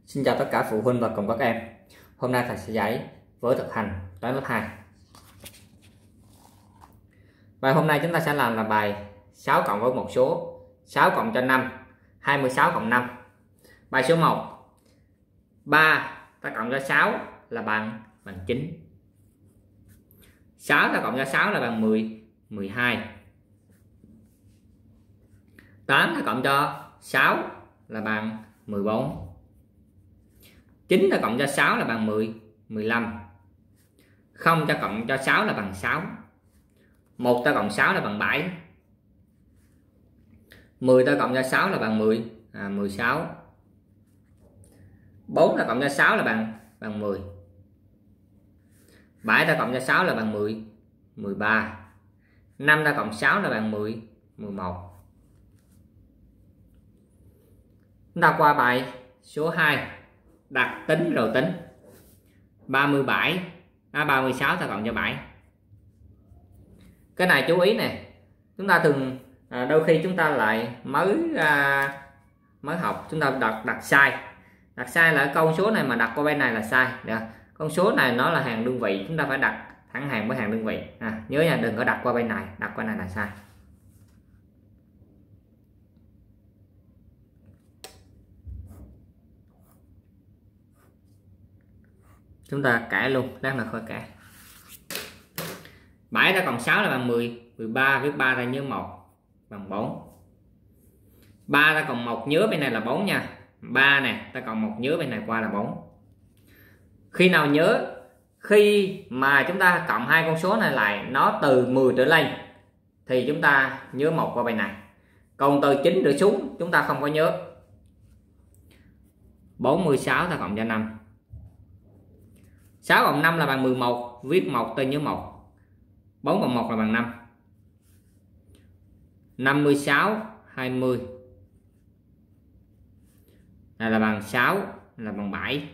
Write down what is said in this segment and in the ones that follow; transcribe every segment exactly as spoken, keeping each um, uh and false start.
Xin chào tất cả phụ huynh và cùng các em. Hôm nay thầy sẽ giải với thực hành toán lớp hai. Bài hôm nay chúng ta sẽ làm là bài sáu cộng với một số, sáu cộng cho năm, hai mươi sáu cộng năm. Bài số một. ba ta cộng cho sáu là bằng bằng chín. sáu ta cộng cho sáu là bằng mười, mười hai. tám ta cộng cho sáu là bằng mười bốn. chín ta cộng cho sáu là bằng mười, mười lăm. không ta cộng cho sáu là bằng sáu. một ta cộng sáu là bằng bảy. mười ta cộng cho sáu là bằng mười, à, mười sáu. bốn ta cộng cho sáu là bằng bằng mười. bảy ta cộng cho sáu là bằng mười, mười ba. năm ta cộng sáu là bằng mười, mười một. Chúng ta qua bài số hai. Đặt tính rồi tính. ba mươi bảy, à, ba mươi sáu ta cộng cho bảy. Cái này chú ý nè. Chúng ta thường à, đôi khi chúng ta lại mới à, mới học chúng ta đặt đặt sai. Đặt sai là câu số này mà đặt qua bên này là sai. Được. Con số này nó là hàng đơn vị, chúng ta phải đặt thẳng hàng với hàng đơn vị. À, nhớ nha, đừng có đặt qua bên này, đặt qua này là sai. Chúng ta cãi luôn, lát nữa khỏi cãi. bảy ta cộng sáu là bằng mười, mười ba, viết ba ta nhớ một bằng bốn. ba ta cộng một nhớ bên này là bốn nha. ba nè, ta cộng một nhớ bên này qua là bốn. Khi nào nhớ? Khi mà chúng ta cộng hai con số này lại nó từ mười trở lên thì chúng ta nhớ một qua bên này. Còn từ chín trở xuống chúng ta không có nhớ. bốn mươi sáu ta cộng cho năm. sáu cộng năm là bằng mười một, viết một ta nhớ một. bốn cộng một là bằng năm. năm mươi sáu, hai mươi. Này là bằng sáu, là bằng bảy.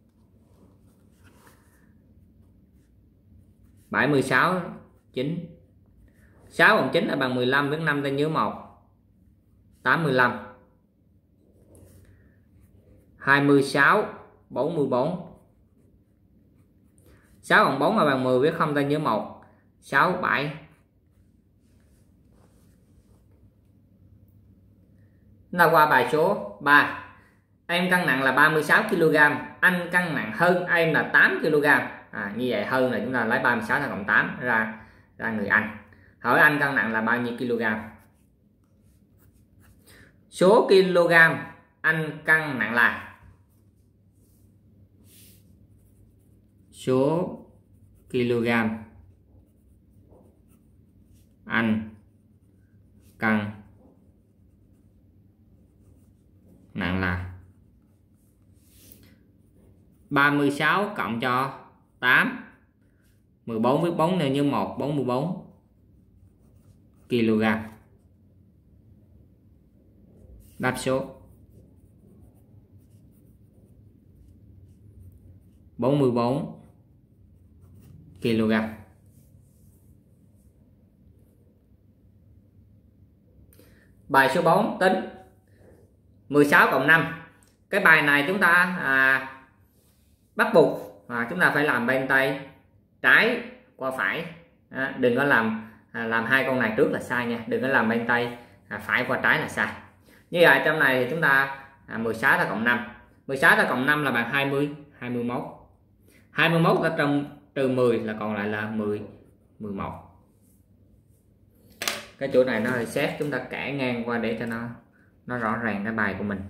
bảy mươi sáu, chín. sáu cộng chín là bằng mười lăm, viết năm ta nhớ một. tám mươi lăm. hai mươi sáu, bốn mươi bốn. sáu cộng bốn là bằng mười, viết không ta nhớ một. sáu, bảy. Chúng ta qua bài số ba. Em cân nặng là ba mươi sáu ki lô gam, anh cân nặng hơn em là tám ki lô gam. À, như vậy hơn là chúng ta lấy ba mươi sáu cộng tám ra ra người anh. Hỏi anh cân nặng là bao nhiêu kg? Số kg anh cân nặng là số kg anh cân nặng là ba mươi sáu cộng cho tám, mười bốn, viết bốn này như một, bốn mươi bốn kg. Đáp số bốn mươi bốn kg. Bài số bốn tính mười sáu cộng năm. Cái bài này chúng ta à, bắt buộc à, chúng ta phải làm bên tay trái qua phải. À, đừng có làm à, làm hai con này trước là sai nha. Đừng có làm bên tay à, phải qua trái là sai. Như vậy trong này thì chúng ta à, mười sáu ta cộng năm. mười sáu ta cộng năm là bằng hai mươi, hai mươi mốt. hai mươi mốt ta trong trừ mười là còn lại là mười, mười một. Cái chỗ này nó hơi xét, chúng ta kẻ ngang qua để cho nó nó rõ ràng cái bài của mình.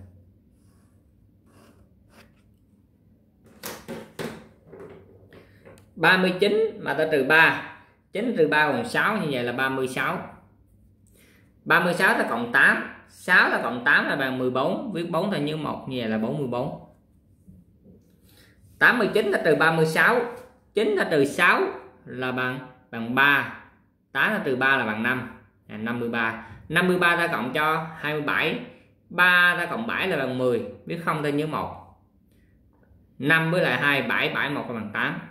ba mươi chín mà ta trừ ba, chín trừ ba còn sáu, như vậy là ba mươi sáu. ba mươi sáu ta cộng tám, sáu ta cộng tám là bằng mười bốn, viết bốn ta nhớ một, như vậy là bốn mươi bốn. tám mươi chín ta trừ ba mươi sáu, chín ta trừ sáu là bằng bằng ba, tám ta trừ ba là bằng năm, à, năm mươi ba. năm mươi ba ta cộng cho hai mươi bảy, ba ta cộng bảy là bằng mười, biết không ta nhớ một. năm với lại hai, bảy, bảy, một là bằng tám.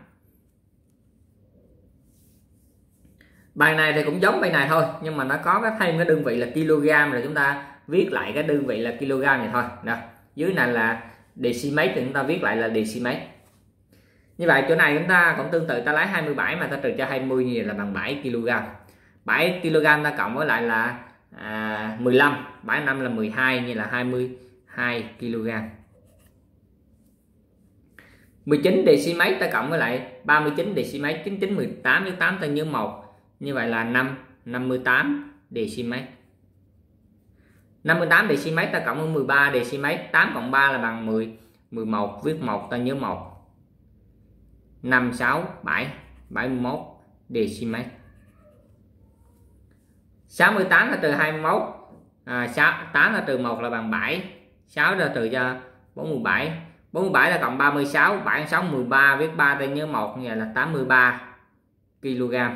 Bài này thì cũng giống bài này thôi, nhưng mà nó có cái thêm cái đơn vị là kg, rồi chúng ta viết lại cái đơn vị là kg này thôi. Đó. Dưới này là decimet thì chúng ta viết lại là decimet. Như vậy chỗ này chúng ta cũng tương tự, ta lấy hai mươi bảy mà ta trừ cho hai mươi như là bằng bảy ki lô gam. bảy ki lô gam ta cộng với lại là à, mười lăm, bảy năm là mười hai, như là hai mươi hai ki lô gam. mười chín decimet ta cộng với lại ba mươi chín decimet, chín chín mười tám với tám ta nhớ một, như vậy là năm năm mươi tám decimet. năm mươi tám decimet ta cộng với mười ba decimet, tám cộng ba là bằng mười, mười một viết một ta nhớ một, năm sáu bảy, bảy mươi mốt decimet. sáu mươi tám là trừ hai mươi mốt, à, sáu, tám là trừ một là bằng bảy, sáu là trừ cho bốn mươi bảy, bốn mươi bảy là cộng ba mươi sáu, bảy sáu mười ba viết ba ta nhớ một, như vậy là tám mươi ba ki lô gam.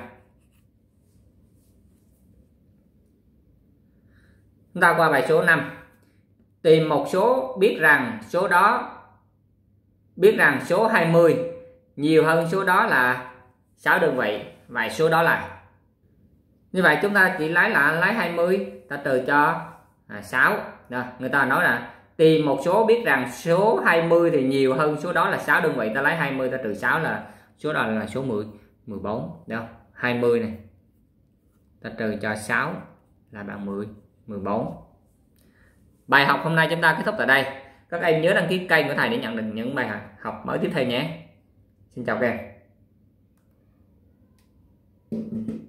Chúng ta qua bài số năm. Tìm một số biết rằng số đó biết rằng số hai mươi nhiều hơn số đó là sáu đơn vị, vậy số đó là. Như vậy chúng ta chỉ lấy là lấy hai mươi ta trừ cho à, sáu. Đó, người ta nói là tìm một số biết rằng số hai mươi thì nhiều hơn số đó là sáu đơn vị, ta lấy hai mươi ta trừ sáu là số đó là số mười, mười bốn. Đó, hai mươi này ta trừ cho sáu là bằng mười, mười bốn. Bài học hôm nay chúng ta kết thúc tại đây. Các em nhớ đăng ký kênh của thầy để nhận được những bài học mới tiếp theo nhé. Xin chào các em.